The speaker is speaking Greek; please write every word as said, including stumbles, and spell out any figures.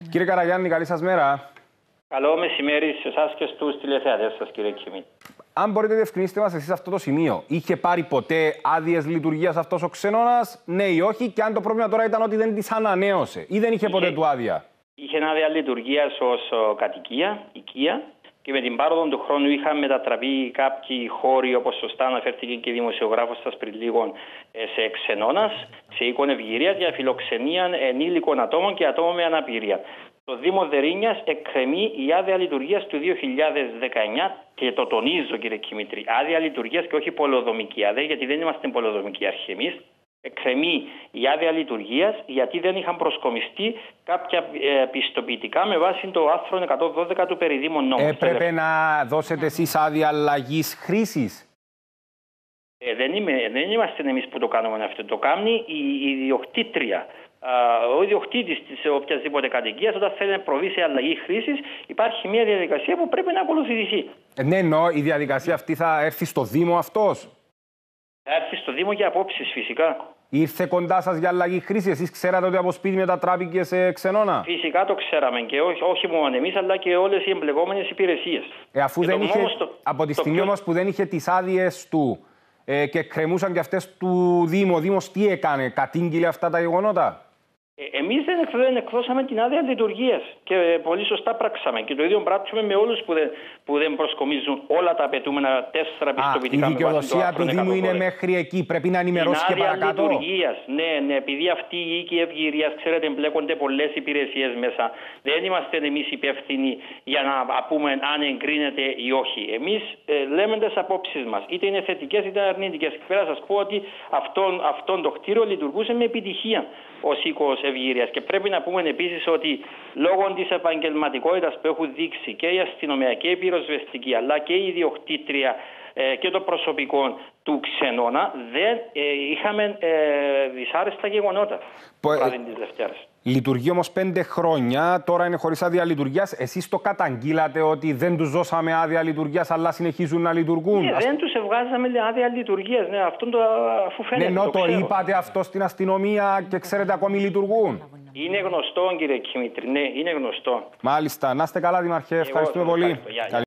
Κύριε Καραγιάννη, καλή σας μέρα. Καλό μεσημέρι σε εσάς και στους τηλεθεατές σας, κύριε Κιμή. Αν μπορείτε να διευκρινίσετε μας εσείς αυτό το σημείο, είχε πάρει ποτέ άδειες λειτουργίας αυτός ο ξενώνας, ναι ή όχι, και αν το πρόβλημα τώρα ήταν ότι δεν τις ανανέωσε ή δεν είχε, είχε ποτέ του άδεια? Είχε άδεια λειτουργίας ως κατοικία, οικία, και με την πάροδο του χρόνου είχαν μετατραπεί κάποιοι χώροι, όπως σωστά αναφέρθηκε και η δημοσιογράφος σας πριν λίγο, σε ξενώνας, σε οίκον ευγυρίας για φιλοξενία ενήλικων ατόμων και ατόμων με αναπηρία. Το Δήμο Δερίνιας εκκρεμεί η άδεια λειτουργίας του δύο χιλιάδες δεκαεννιά και το τονίζω, κύριε Κιμήτρη, άδεια λειτουργίας και όχι πολεοδομική άδεια, γιατί δεν είμαστε πολεοδομική αρχή εμείς. Εκκρεμεί η άδεια λειτουργίας γιατί δεν είχαν προσκομιστεί κάποια ε, πιστοποιητικά με βάση το άρθρο εκατόν δώδεκα του περιδήμου νόμου. Έπρεπε να δώσετε εσείς άδεια αλλαγής χρήσης. Ε, δεν, είμαι, δεν είμαστε εμείς που το κάνουμε αυτό. Το κάνει η, η ιδιοκτήτρια. Ο ιδιοκτήτης της οποιασδήποτε κατοικίας, όταν θέλει να προβεί σε αλλαγή χρήσης, υπάρχει μια διαδικασία που πρέπει να ακολουθηθεί. Ε, ναι, εννοώ, η διαδικασία αυτή θα έρθει στο Δήμο αυτός. Θα έρθει στο Δήμο για απόψεις, φυσικά. Ήρθε κοντά σας για αλλαγή χρήση? Εσείς ξέρατε ότι από σπίτι μετατράπηκε σε ξενώνα? Φυσικά το ξέραμε και όχι, όχι μόνο εμείς, αλλά και όλες οι εμπλεκόμενες υπηρεσίες. Ε, αφού δεν είχε, το, από τη στιγμή πιο... όμως που δεν είχε τις άδειες του ε, και κρεμούσαν και αυτές του Δήμου, ο Δήμος τι έκανε, κατήγγειλε αυτά τα γεγονότα? Ε, εμείς δεν, δεν εκδώσαμε την άδεια λειτουργίας και πολύ σωστά πράξαμε. Και το ίδιο πράξουμε με όλους που δεν, που δεν προσκομίζουν όλα τα απαιτούμενα τέσσερα πιστοποιητικά. Η δικαιοδοσία του Δήμου είναι μέχρι εκεί. Πρέπει να ενημερώσει και παρακάτω. Λειτουργίας. Ναι, ναι, επειδή αυτή η οίκη ευγυρίας, ξέρετε, εμπλέκονται πολλές υπηρεσίες μέσα. Δεν είμαστε εμείς υπεύθυνοι για να πούμε αν εγκρίνεται ή όχι. Εμείς ε, λέμε τις απόψεις μας. Είτε είναι θετικές είτε αρνητικές. Και πέρα σας πω ότι αυτόν, αυτόν το κτίριο λειτουργούσε με επιτυχία ως οίκος ευγυρίας. Και πρέπει να πούμε επίσης ότι λόγω της επαγγελματικότητας που έχουν δείξει και η αστυνομία και η πυροσβεστική αλλά και η ιδιοκτήτρια ε, και το προσωπικό του ξενώνα δεν ε, είχαμε ε, δυσάρεστα γεγονότα το βράδυ της Δευτέρας. Λειτουργεί όμως πέντε χρόνια, τώρα είναι χωρίς άδεια λειτουργίας. Εσείς το καταγγείλατε ότι δεν τους δώσαμε άδεια λειτουργίας, αλλά συνεχίζουν να λειτουργούν? Ναι, δεν τους βγάζαμε άδεια λειτουργίας, ναι, αυτό το αφού φαίνεται. Ναι, ενώ το, το είπατε αυτό στην αστυνομία και ξέρετε ακόμη λειτουργούν. Είναι γνωστό, κύριε Κιμήτρη, ναι, είναι γνωστό. Μάλιστα. Να είστε καλά, Δημαρχέ. Ευχαριστούμε πολύ.